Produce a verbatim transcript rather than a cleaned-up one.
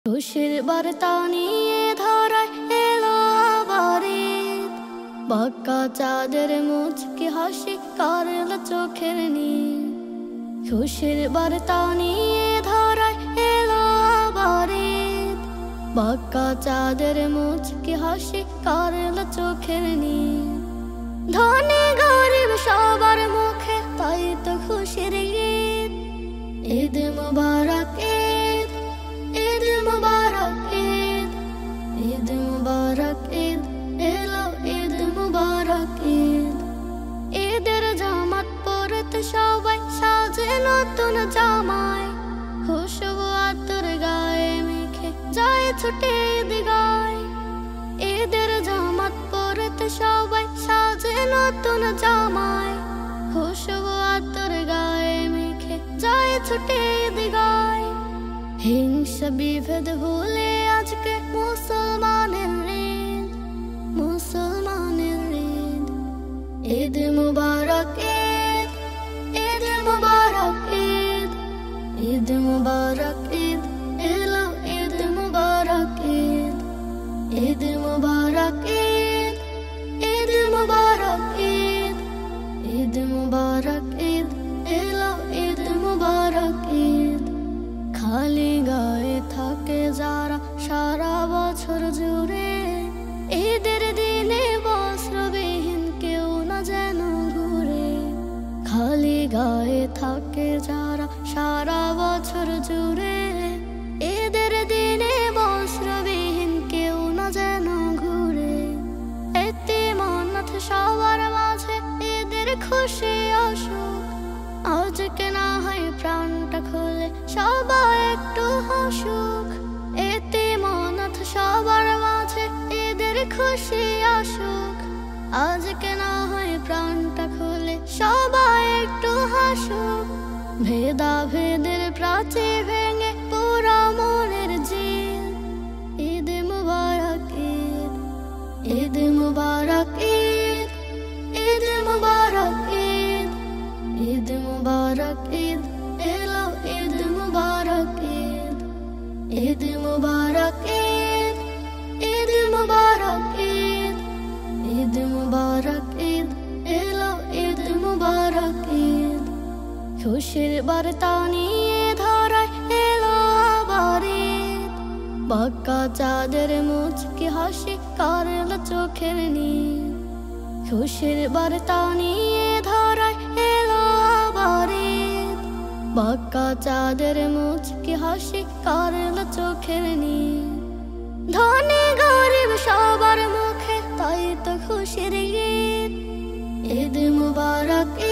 খুশির বার্তা নিয়ে ধরায় এলো আবার ঈদ, বাঁকা চাঁদের মুচকি হাসি কারল চোখের নীল। খুশির বার্তা নিয়ে ধরায় এলো আবার ঈদ, বাঁকা চাঁদের মুচকি হাসি কারল চোখের নীল। ধনী গরিব সবার মুখে তাই তো খুশির ঈদ। ঈদ মুবারক ঈদ, ঈদ মুবারক ঈদ, ঈদ মুবারক ঈদ এলো ঈদ মুবারক ঈদ। ঈদের জামাত পরতে সবাই সাজে নতুন জামায়, খুশবু আতর গায়ে মেখে যায় ছুটে ঈদ গায়। ঈদের জামাত পরতে সবাই সাজে নতুন জামায়, খুশবু আতর গায়ে মেখে যায় ছুটে ঈদ গায়। হিংসা বিভেদ ভুলে আজকে মুসলমানের ঈদ, মুসলমানের ঈদ। ঈদ মুবারক ঈদ, ঈদ মুবারক ঈদ, ঈদ মুবারক ঈদ এলো ঈদ মুবারক ঈদ। ঈদ মুবারক ঈদ, ঈদ মুবারক ঈদ, ঈদ মুবারক ঈদ এলো ঈদ মুবারক ঈদ। খালি গায়ে থাকে যারা সারা বছর জুড়ে, ঈদের দিনে বস্ত্রবিহীন কেউ না যেন ঘুরে। খালি গায়ে থাকে যারা সারা বছর জুড়ে, ঈদের দিনে বস্ত্রবিহীন কেউ না যেন ঘুরে। এতিম অনাথ সবার মাঝে ঈদের খুশি আসুক, আজকে না হয় প্রাণটা খুলে সবাই একটু হাসুক। এতিম অনাথ সবার মাঝে ঈদের খুশি আসুক, আজকে না হয় প্রাণটা খুলে সবাই একটু হাসুক। ভেদা ভেদের প্রাচীর ভেঙে পুরা মনের জিল, ঈদ মুবারক ঈদ, ঈদ মুবারক ঈদ, ঈদ মুবারক ঈদ, ঈদ মুবারক ঈদ এলো ঈদ মুবারক ঈদ। ঈদ মুবারক ঈদ, ঈদ মুবারক ঈদ, ঈদ মুবারক ঈদ এলো ঈদ মুবারক ঈদ। খুশির বার্তা নিয়ে ধরায় এলো আবার ঈদ, বাঁকা চাঁদের মুচকি হাসি কারল চোখের নীল। খুশির বার্তা নিয়ে ধরায় এলো আবার ঈদ, বাঁকা চাঁদের মুচকি হাসি কারল চোখের নীল। ধনী গরিব সবার মুখে তাই তো খুশির ঈদ। ঈদ মুবারক